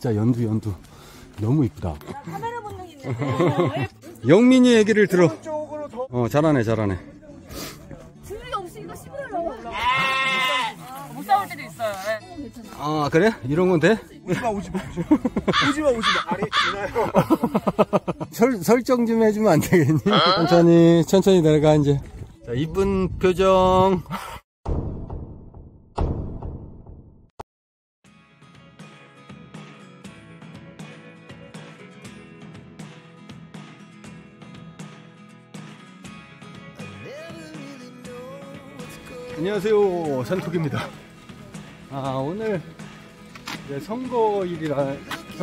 진짜 연두 너무 이쁘다. 카메라 본능 있네. 영민이 얘기를 들어. 잘하네. 줄이 없으니까 시부러워. 못 싸울 때도 있어요. 아, 그래? 이런 건 돼? 오지마. 아래 지나요. 설정 좀 해주면 안 되겠니? 천천히 내려가, 이제. 자, 이쁜 표정. 안녕하세요, 산톡입니다. 오늘 이제 선거일이라서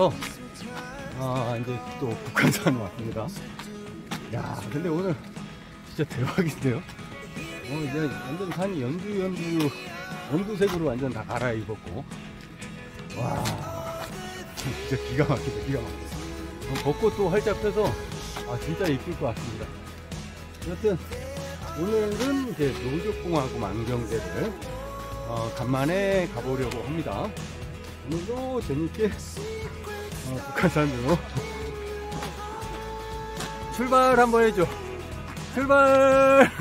이제 또 북한산 왔습니다. 야, 근데 오늘 진짜 대박인데요. 이제 완전 산이 연두색으로 완전 다 갈아입었고, 와, 진짜 기가 막히다. 벚꽃도 활짝 펴서 진짜 이쁠 것 같습니다. 여튼 오늘은 이제 노족봉하고 만경대를 간만에 가보려고 합니다. 오늘도 재밌게 북한산으로 출발 한번 해줘. 출발!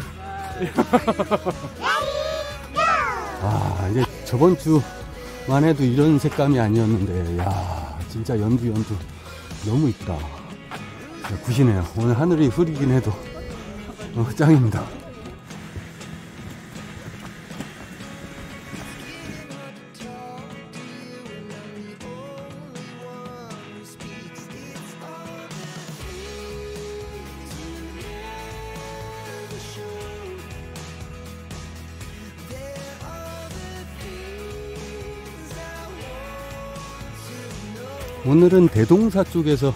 이제 저번 주만 해도 이런 색감이 아니었는데, 야, 진짜 연두 너무 이쁘다. 굿이네요. 오늘 하늘이 흐리긴 해도 짱입니다. 오늘은 대동사 쪽에서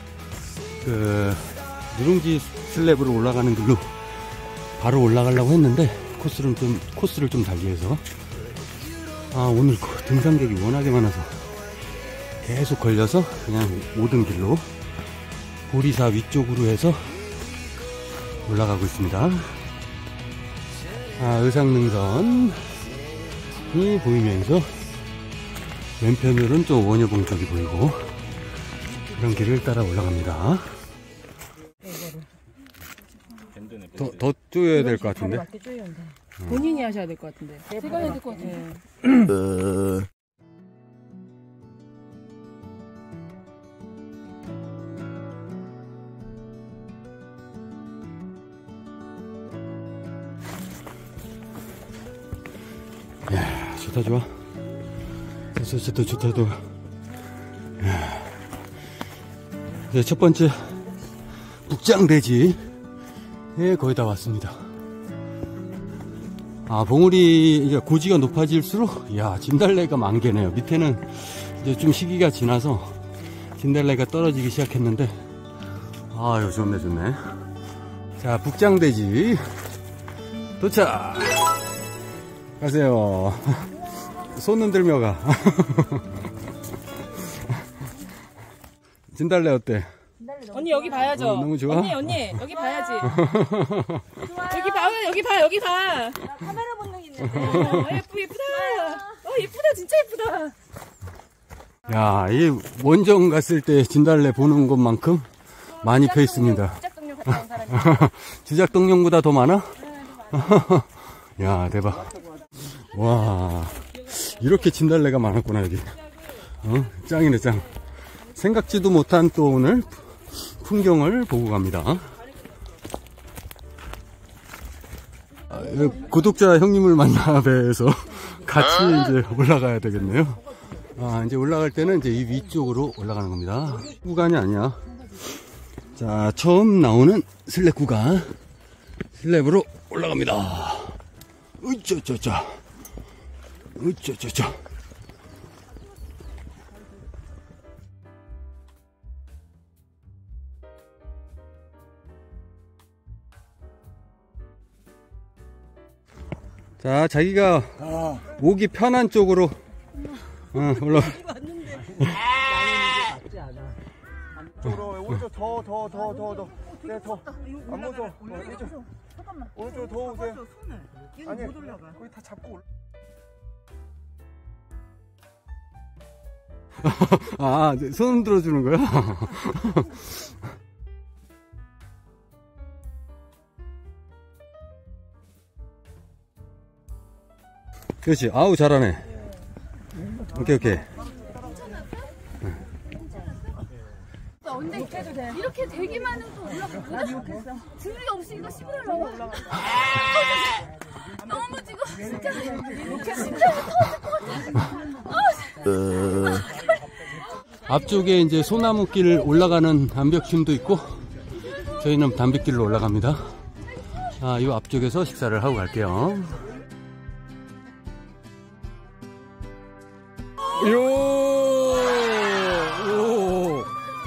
누룽지 슬랩으로 올라가는 길로 바로 올라가려고 했는데 코스를 좀 달리해서 오늘 등산객이 워낙에 많아서 계속 걸려서 그냥 오든 길로 보리사 위쪽으로 해서 올라가고 있습니다. 의상능선이 보이면서 왼편으로는 또 원효봉 쪽이 보이고 그런 길을 따라 올라갑니다. 더 쪼여야 될 것 같은데? 본인이 하셔야 될 것 같은데. 제가 해야 될 것 같은데. 이야, 좋다. 좋다. 네, 첫 번째 북장대지에 거의 다 왔습니다. 봉우리 이제 고지가 높아질수록 진달래가 만개네요. 밑에는 이제 좀 시기가 지나서 진달래가 떨어지기 시작했는데 이거 좋네. 자, 북장대지 도착. 가세요. 손 흔들며 가. 진달래 어때? 언니 여기 봐야죠. 너무 좋아? 언니 여기 봐야지. 여기 봐. 카메라 본능 있네. 예쁘다. 예쁘다, 진짜 예쁘다. 야, 이 원정 갔을 때 진달래 보는 것만큼 많이 펴 있습니다. 주작동용 갔다 온 사람이. 주작동용보다 더 많아? 야, 대박. 와, 이렇게 진달래가 많았구나, 여기. 짱이네, 짱. 생각지도 못한 또 오늘 풍경을 보고 갑니다. 구독자 형님을 만나 뵈서 같이 이제 올라가야 되겠네요. 이제 올라갈 때는 이제 이 위쪽으로 올라가는 겁니다. 구간이 아니야. 자, 처음 나오는 슬랩 구간. 슬랩으로 올라갑니다. 으쩌쩌쩌. 자, 자기가 오기 편한 쪽으로 올라. 오른쪽 더. 네, 더. 안 무서워. 잠깐만. 오른쪽 더 오세요. 아니, 못 올라가. 거기 다 잡고 올라. 아, 손 들어주는 거야? 그렇지. 아우, 잘하네. 오케이, 오케이. 근데 이렇게 되기만 해도 올라가구나. 등이 없으니까 씹으려고. 너무 지금 진짜 심장이 터질 것 같아. 앞쪽에 이제 소나무길 올라가는 암벽팀도 있고, 저희는 담뱃길로 올라갑니다. 아, 이 앞쪽에서 식사를 하고 갈게요. 오!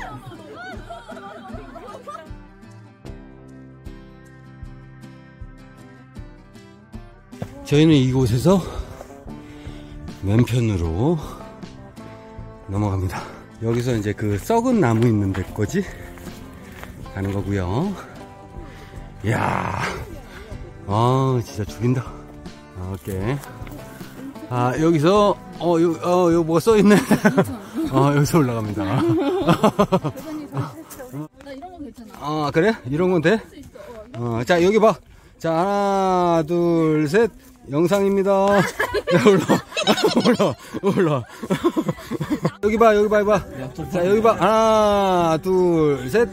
저희는 이곳에서 왼편으로 넘어갑니다. 여기서 이제 그 썩은 나무 있는 데 거지? 가는 거고요. 이야, 진짜 죽인다. 오케이. 아, 여기서 여기 뭐가 써있네. 여기서 올라갑니다. 나 이런 거 괜찮아. 그래? 이런 건 돼? 자, 여기 봐. 자, 하나, 둘, 셋. 영상입니다. 올라. 여기 봐. 자, 여기 봐. 하나, 둘, 셋.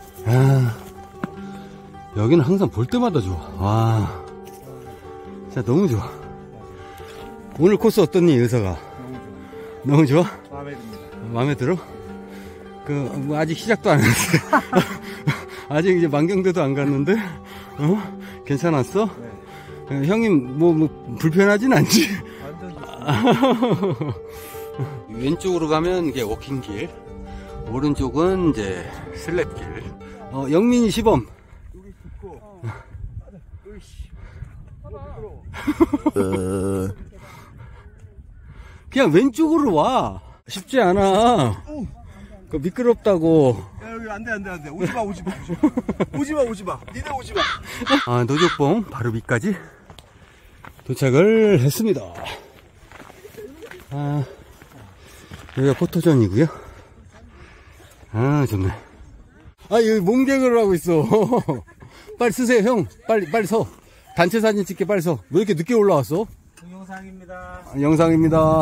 여기는 항상 볼 때마다 좋아. 와. 진짜 너무 좋아. 오늘 코스 어떻니, 의사가? 너무 좋아? 마음에 듭니다. 마음에 들어? 아직 시작도 안 했는데. 아직 이제 만경대도 안 갔는데? 괜찮았어? 네. 형님, 불편하진 않지? 완전 좋습니다. 왼쪽으로 가면 이게 워킹길, 오른쪽은 이제 슬랩길. 영민이 시범. 여기 좋고. 으이씨. 그냥 왼쪽으로 와. 쉽지 않아. 미끄럽다고. 야, 여기 안 돼. 오지 마. 니네 오지 마. 노족봉 바로 밑까지 도착을 했습니다. 여기가 포토존이고요. 좋네. 여기 몸개그를 하고 있어. 빨리 쓰세요, 형. 빨리 서. 단체 사진 찍게 빨리 서. 왜 이렇게 늦게 올라왔어? 동영상입니다. 영상입니다.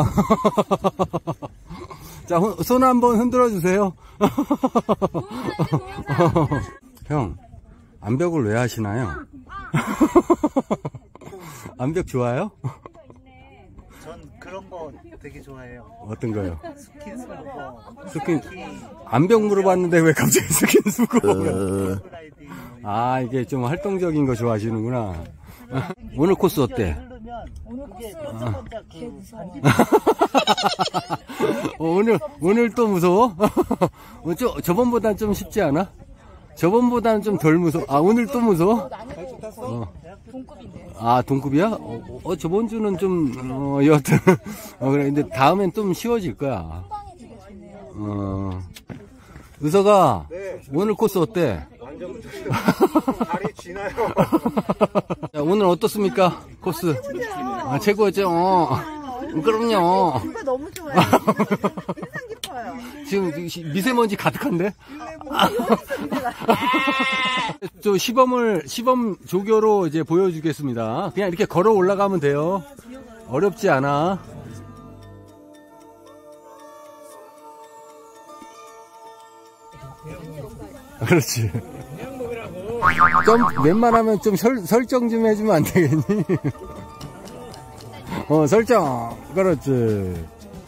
자, 손 한번 흔들어 주세요. 형, 암벽을 왜 하시나요? 암벽 좋아요? 전 그런 거 되게 좋아해요. 어떤 거요? 스킨 스쿠버. 스킨, 암벽 물어봤는데 왜 갑자기 스킨 스쿠버가? 이게 좀 활동적인 거 좋아하시는구나. 오늘 코스 어때? 오늘 코스 개 무서워. 오늘 또 무서워? 저번보단 좀 쉽지 않아? 저번보다는 좀 덜 무서워. 오늘 또 무서워? 동급인데. 동급이야? 저번 주는 좀, 여하튼. 그래. 근데 다음엔 좀 쉬워질 거야. 의서가, 네. 오늘 코스 어때? 완전 다리 쥐나요? 자, 오늘 어떻습니까? 코스. 최고였죠? 그럼요. 이거 너무 좋아요. 인상 깊어요. 지금 미세먼지 가득한데? 저 시범 조교로 이제 보여주겠습니다. 그냥 이렇게 걸어 올라가면 돼요. 어렵지 않아. 그렇지. 웬만하면 좀 설정 좀 해주면 안 되겠니? 설정. 그렇지.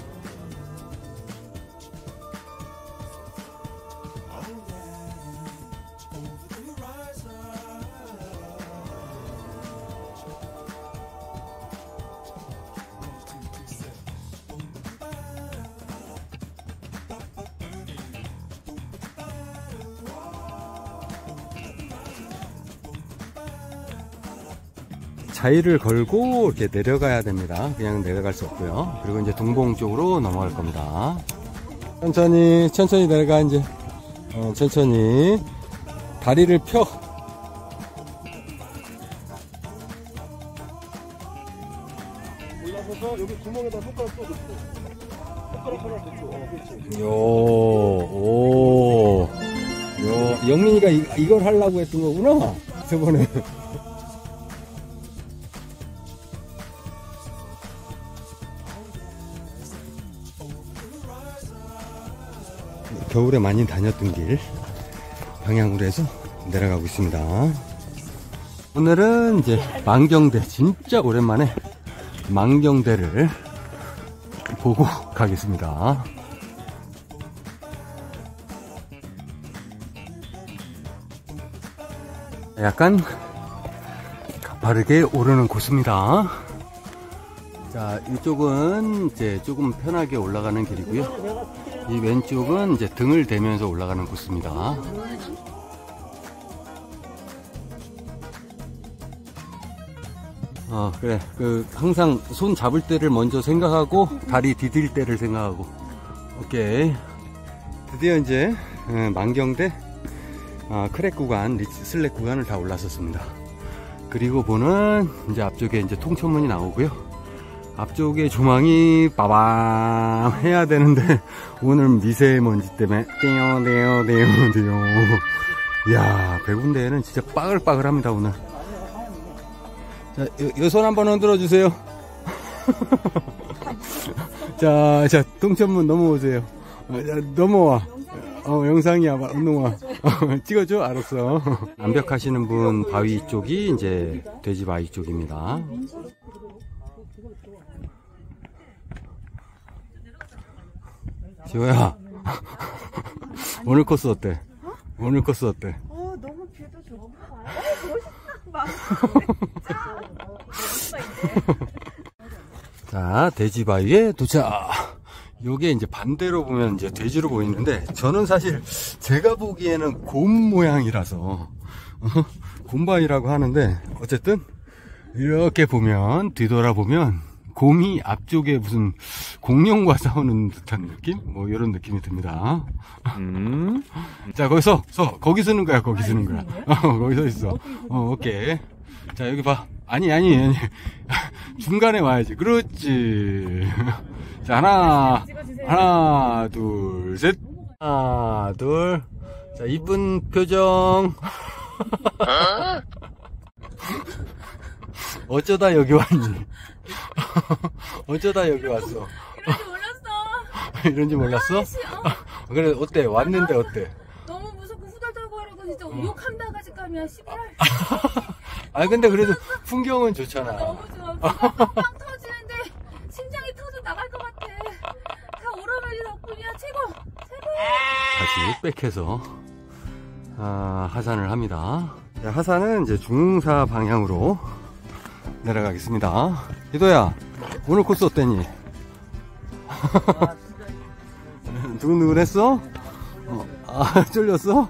자위를 걸고 이렇게 내려가야 됩니다. 그냥 내려갈 수 없고요. 그리고 이제 동봉 쪽으로 넘어갈 겁니다. 천천히 내려가. 이제 천천히 다리를 펴. 올라서서 여기 구멍에다 손가락 또 넣고. 손가락 하나. 영민이가 이걸 하려고 했던 거구나, 저번에. 겨울에 많이 다녔던 길 방향으로 해서 내려가고 있습니다. 오늘은 이제 망경대, 진짜 오랜만에 망경대를 보고 가겠습니다. 약간 가파르게 오르는 곳입니다. 자, 이쪽은 이제 조금 편하게 올라가는 길이고요. 이 왼쪽은 이제 등을 대면서 올라가는 곳입니다. 그래. 항상 손 잡을 때를 먼저 생각하고, 다리 디딜 때를 생각하고. 오케이. 드디어 이제, 망경대, 크랙 구간, 슬랙 구간을 다 올라섰습니다. 그리고 보는, 이제 앞쪽에 이제 통천문이 나오고요. 앞쪽에 조망이 빠밤 해야 되는데, 오늘 미세먼지 때문에, 떼요. 이야, 백운대에는 진짜 빠글빠글합니다, 오늘. 자, 요 손 한번 흔들어 주세요. 자, 통천문 넘어오세요. 넘어와. 영상이야, 넘어와. 찍어줘? 알았어. 암벽하시는 분 바위 쪽이 이제 돼지 바위 쪽입니다. 지호야, 오늘 코스 어때? 오늘 코스 어때? 너무 뷰도 좋고. 자, 돼지바위에 도착. 요게 이제 반대로 보면 이제 돼지로 보이는데, 저는 사실 제가 보기에는 곰 모양이라서 곰바위라고 하는데, 어쨌든 이렇게 보면, 뒤돌아보면 곰이 앞쪽에 무슨 공룡과 싸우는 듯한 느낌? 뭐 이런 느낌이 듭니다. 자, 거기 서는 거야. 거기 서 있어. 오케이. 자, 여기 봐. 아니. 중간에 와야지. 그렇지. 자, 하나, 둘, 셋. 하나, 둘. 자, 이쁜 표정. 어쩌다 여기 왔니? 어쩌다 여기 왔어? 이런지 몰랐어? 그래, 어때? 왔는데 어때? 너무 무섭고 후덜덜 거리고 진짜 욕한다 가지감이야, 씨발. 근데 그래도 풍경은 좋잖아. 너무 좋아. 빵 터지는데 심장이 터져 나갈 것 같아. 다 오라버니 덕분이야. 최고. 다시 백해서 하산을 합니다. 자, 하산은 이제 중사 방향으로 내려가겠습니다. 희도야, 오늘 코스 어땠니? 두근두근했어? 쫄렸어?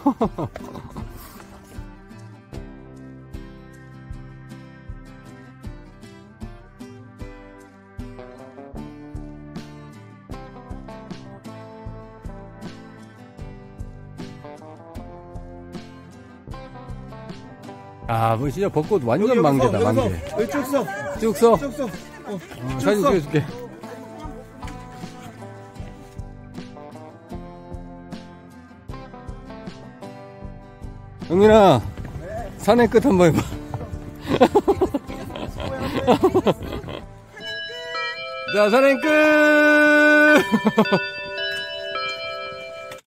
뭐 진짜 벚꽃 완전 만개다, 만개. 쭉 서. 사진 찍어줄게. 영민아, 산의 끝 한번 해봐. 자, 산의 끝!